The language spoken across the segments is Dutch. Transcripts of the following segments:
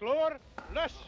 Kloor, lus!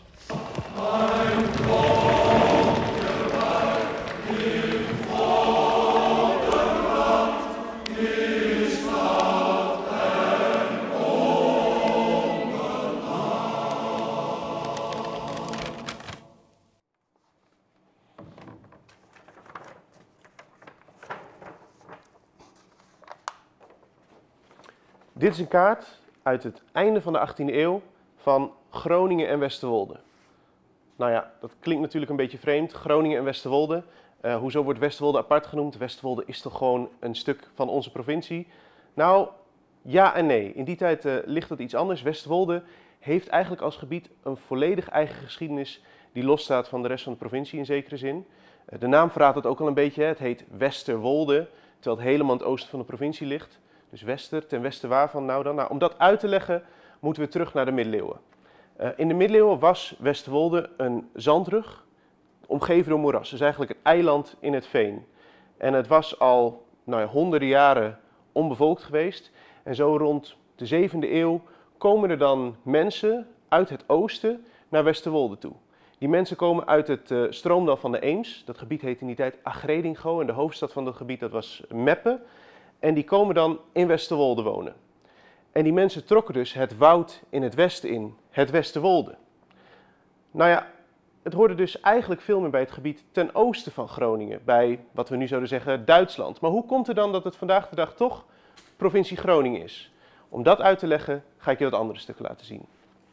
Dit is een kaart uit het einde van de 18e eeuw van Groningen en Westerwolde. Nou ja, dat klinkt natuurlijk een beetje vreemd, Groningen en Westerwolde. Hoezo wordt Westerwolde apart genoemd? Westerwolde is toch gewoon een stuk van onze provincie? Nou, ja en nee. In die tijd ligt het iets anders. Westerwolde heeft eigenlijk als gebied een volledig eigen geschiedenis die losstaat van de rest van de provincie in zekere zin. De naam verraadt het ook al een beetje. Het heet Westerwolde, terwijl het helemaal in het oosten van de provincie ligt. Dus wester, ten westen waarvan nou dan? Nou, om dat uit te leggen moeten we terug naar de middeleeuwen. In de middeleeuwen was Westerwolde een zandrug, omgeven door moeras. Dus eigenlijk een eiland in het veen. En het was al honderden jaren onbevolkt geweest. En zo rond de 7e eeuw komen er dan mensen uit het oosten naar Westerwolde toe. Die mensen komen uit het stroomdal van de Eems. Dat gebied heette in die tijd Agredingo en de hoofdstad van dat gebied dat was Meppe. En die komen dan in Westerwolde wonen. En die mensen trokken dus het woud in het westen in, het Westerwolde. Nou ja, het hoorde dus eigenlijk veel meer bij het gebied ten oosten van Groningen, bij wat we nu zouden zeggen Duitsland. Maar hoe komt het dan dat het vandaag de dag toch provincie Groningen is? Om dat uit te leggen ga ik je wat andere stukken laten zien.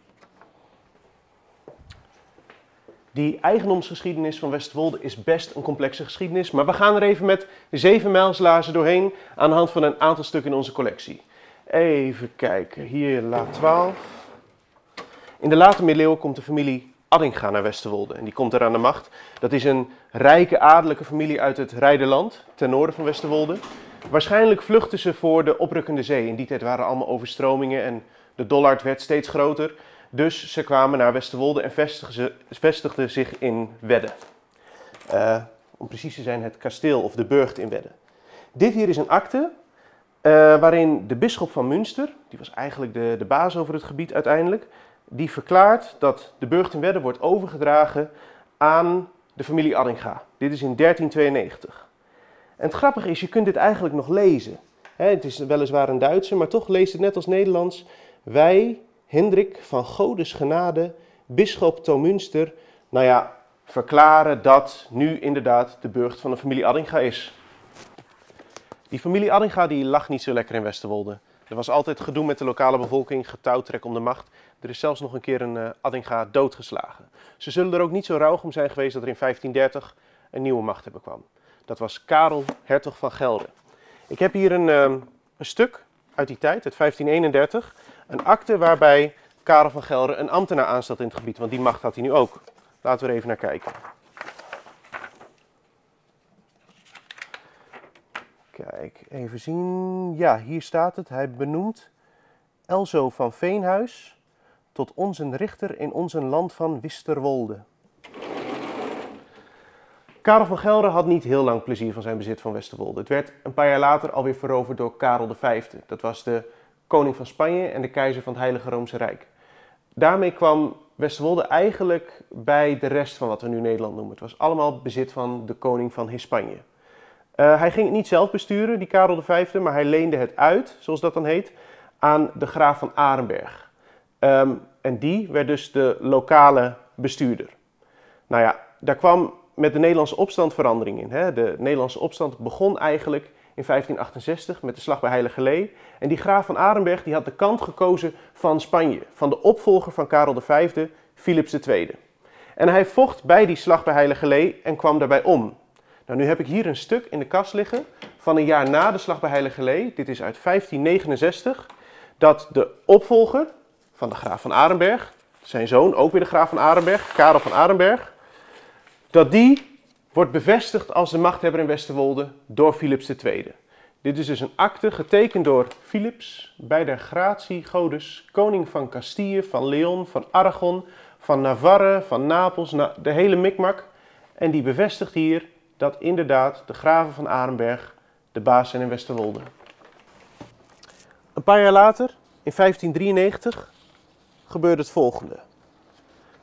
Die eigendomsgeschiedenis van Westerwolde is best een complexe geschiedenis, maar we gaan er even met 7 mijlslaarzen doorheen aan de hand van een aantal stukken in onze collectie. Even kijken, hier laat 12. In de late middeleeuwen komt de familie Addinga naar Westerwolde en die komt er aan de macht. Dat is een rijke adellijke familie uit het Reiderland, ten noorden van Westerwolde. Waarschijnlijk vluchtten ze voor de oprukkende zee. In die tijd waren er allemaal overstromingen en de Dollard werd steeds groter. Dus ze kwamen naar Westerwolde en vestigden zich in Wedde. Om precies te zijn het kasteel of de burcht in Wedde. Dit hier is een akte waarin de bisschop van Münster, die was eigenlijk de baas over het gebied uiteindelijk, die verklaart dat de burcht in Wedde wordt overgedragen aan de familie Addinga. Dit is in 1392. En het grappige is, je kunt dit eigenlijk nog lezen. Het is weliswaar een Duitser, maar toch leest het net als Nederlands. Wij, Hendrik van Godes genade, bisschop te Münster, verklaren dat nu inderdaad de burcht van de familie Addinga is. Die familie Addinga die lag niet zo lekker in Westerwolde. Er was altijd gedoe met de lokale bevolking, getouwtrek om de macht. Er is zelfs nog een keer een Addinga doodgeslagen. Ze zullen er ook niet zo rauw om zijn geweest dat er in 1530 een nieuwe machthebber kwam. Dat was Karel, hertog van Gelre. Ik heb hier een stuk uit die tijd, uit 1531. Een akte waarbij Karel van Gelre een ambtenaar aanstelt in het gebied, want die macht had hij nu ook. Laten we er even naar kijken. Kijk, even zien. Ja, hier staat het. Hij benoemt Elzo van Veenhuis tot onze richter in onze land van Westerwolde. Karel van Gelre had niet heel lang plezier van zijn bezit van Westerwolde. Het werd een paar jaar later alweer veroverd door Karel V. Dat was de koning van Spanje en de keizer van het Heilige Roomse Rijk. Daarmee kwam Westerwolde eigenlijk bij de rest van wat we nu Nederland noemen. Het was allemaal bezit van de koning van Hispanje. Hij ging het niet zelf besturen, die Karel V, maar hij leende het uit, zoals dat dan heet, aan de graaf van Arenberg. En die werd dus de lokale bestuurder. Nou ja, daar kwam met de Nederlandse opstand verandering in. Hè? De Nederlandse opstand begon eigenlijk in 1568 met de slag bij Heiligerlee. En die graaf van Arenberg die had de kant gekozen van Spanje, van de opvolger van Karel V, Philips II. En hij vocht bij die slag bij Heiligerlee en kwam daarbij om. Nou, nu heb ik hier een stuk in de kast liggen van een jaar na de slag bij Heiligerlee. Dit is uit 1569, dat de opvolger van de graaf van Arenberg, zijn zoon, ook weer de graaf van Arenberg, Karel van Arenberg, dat die wordt bevestigd als de machthebber in Westerwolde door Philips II. Dit is dus een akte getekend door Philips bij der gratie Godes, koning van Castille, van Leon, van Aragon, van Navarre, van Napels, de hele mikmak. En die bevestigt hier dat inderdaad de graven van Arenberg de baas zijn in Westerwolde. Een paar jaar later, in 1593, gebeurde het volgende.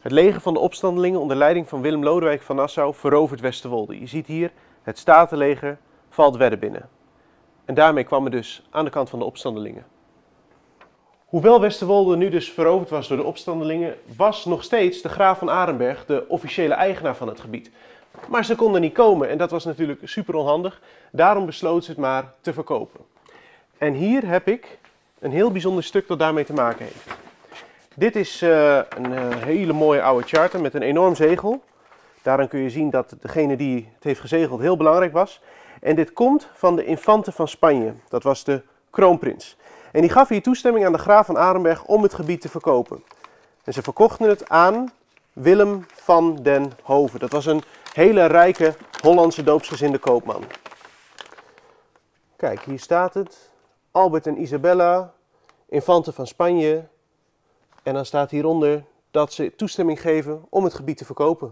Het leger van de opstandelingen onder leiding van Willem Lodewijk van Nassau verovert Westerwolde. Je ziet hier, het Statenleger valt Wedde binnen. En daarmee kwam het dus aan de kant van de opstandelingen. Hoewel Westerwolde nu dus veroverd was door de opstandelingen, was nog steeds de graaf van Arenberg de officiële eigenaar van het gebied. Maar ze konden niet komen en dat was natuurlijk super onhandig. Daarom besloot ze het maar te verkopen. En hier heb ik een heel bijzonder stuk dat daarmee te maken heeft. Dit is een hele mooie oude charter met een enorm zegel. Daaraan kun je zien dat degene die het heeft gezegeld heel belangrijk was. En dit komt van de Infante van Spanje. Dat was de kroonprins. En die gaf hier toestemming aan de graaf van Arenberg om het gebied te verkopen. En ze verkochten het aan Willem van den Hove. Dat was een hele rijke Hollandse doopsgezinde koopman. Kijk, hier staat het. Albert en Isabella, Infante van Spanje. En dan staat hieronder dat ze toestemming geven om het gebied te verkopen.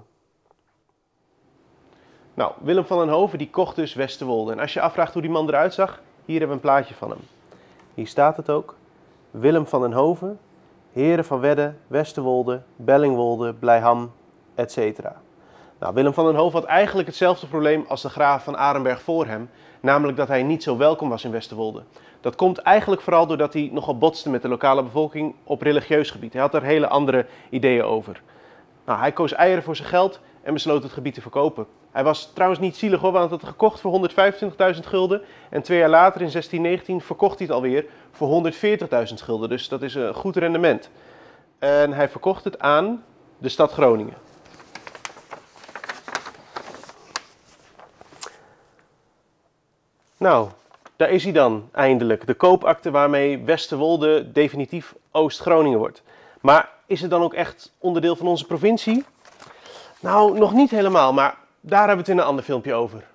Nou, Willem van den Hove die kocht dus Westerwolde. En als je afvraagt hoe die man eruit zag, hier hebben we een plaatje van hem. Hier staat het ook. Willem van den Hove, heren van Wedde, Westerwolde, Bellingwolde, Blijham, etc. Nou, Willem van den Hove had eigenlijk hetzelfde probleem als de graaf van Arenberg voor hem. Namelijk dat hij niet zo welkom was in Westerwolde. Dat komt eigenlijk vooral doordat hij nogal botste met de lokale bevolking op religieus gebied. Hij had er hele andere ideeën over. Nou, hij koos eieren voor zijn geld en besloot het gebied te verkopen. Hij was trouwens niet zielig hoor, want hij had het gekocht voor 125.000 gulden. En 2 jaar later, in 1619, verkocht hij het alweer voor 140.000 gulden. Dus dat is een goed rendement. En hij verkocht het aan de stad Groningen. Nou, daar is hij dan eindelijk. De koopakte waarmee Westerwolde definitief Oost-Groningen wordt. Maar is het dan ook echt onderdeel van onze provincie? Nou, nog niet helemaal, maar daar hebben we het in een ander filmpje over.